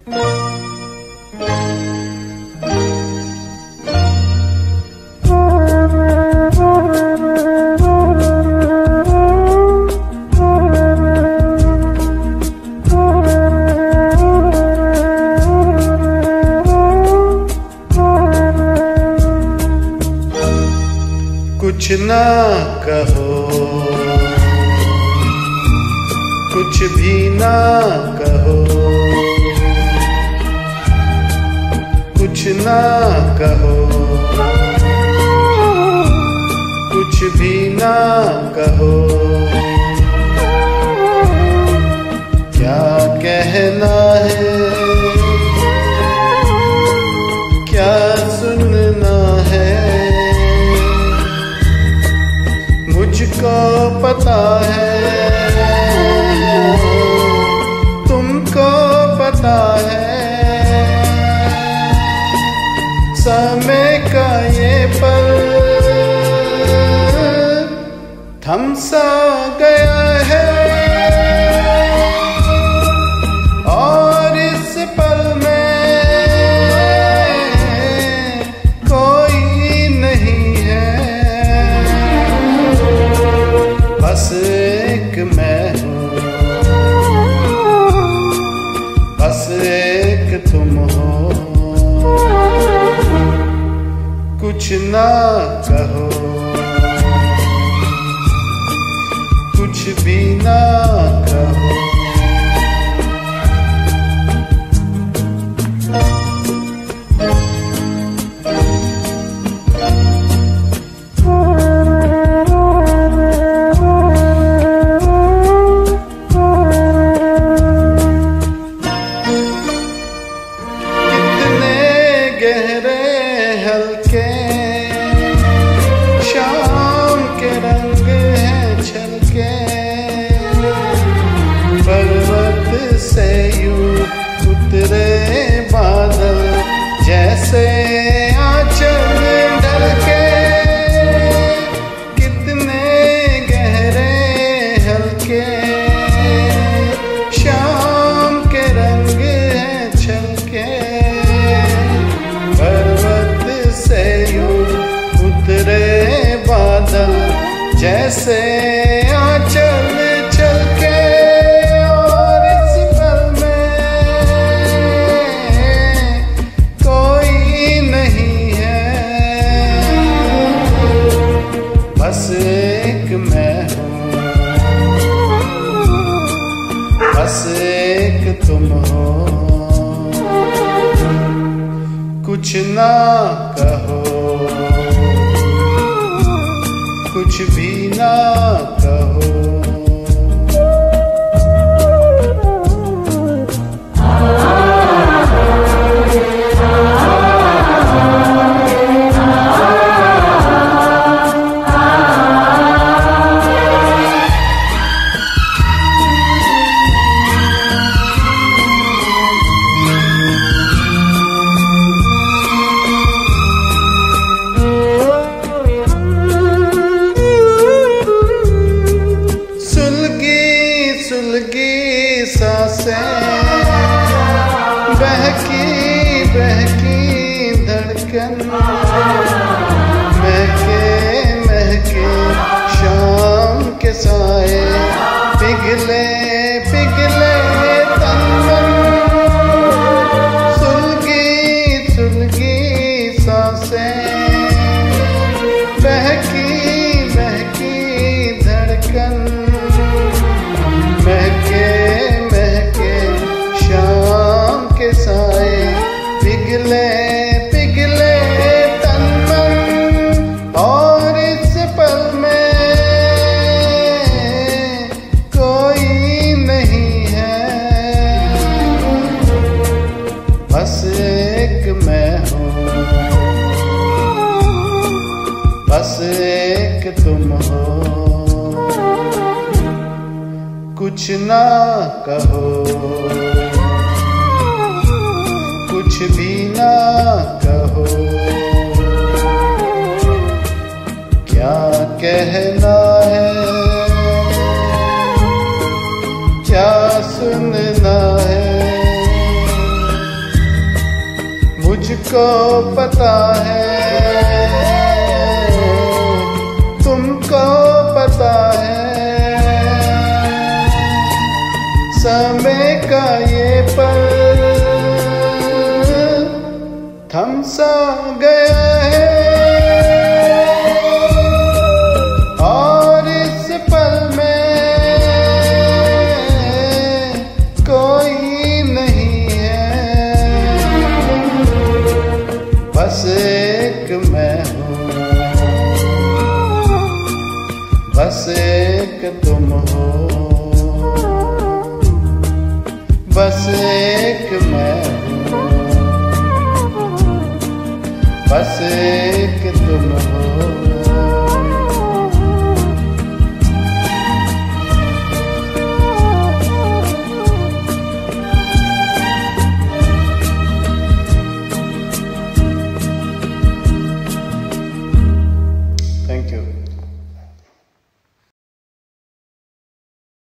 कुछ ना कहो, कुछ भी ना कहो, कुछ ना कहो, कुछ भी ना कहो। क्या कहना है, क्या सुनना है, मुझको पता है, तुमको पता है। समय का ये पल थम सा गया है, और इस पल में कोई नहीं है, बस एक मैं हूँ, बस एक तुम हो। कुछ ना कहो, कुछ भी ना कहो। गहरे हल्के शाम के रंग हैं छलके, पर्वत से यूं उतरे बादल जैसे आंचल ढलके। कितने गहरे हल्के शाम के रंग हैं छलके, से यूं उतरे बादल जैसे आंचल छलके। और इस पल में कोई नहीं है, बस एक मैं हूँ, बस एक तुम हो। कुछ ना कहो, कुछ भी ना कहो। सुलगी सांसें, बहकी बहकी धड़कन, महके महके शाम के साए, पिघले पिघले तन मन। सुलगी सुलगी सांसें, बहकी बहकी धड़कन, महके महके शाम के साए, पिघले पिघले तन मन। और इस पल में कोई नहीं है, बस एक मैं हूँ, बस एक तुम हो। कुछ ना कहो, कुछ भी ना कहो। क्या कहना है, क्या सुनना है, तुमको पता है, तुमको पता है, समय का ये पल थम सा गया है, और इस पल में कोई नहीं है, बस एक मैं हूँ, बस एक तुम हो, बस एक मैं हूँ, बस एक तुम हो।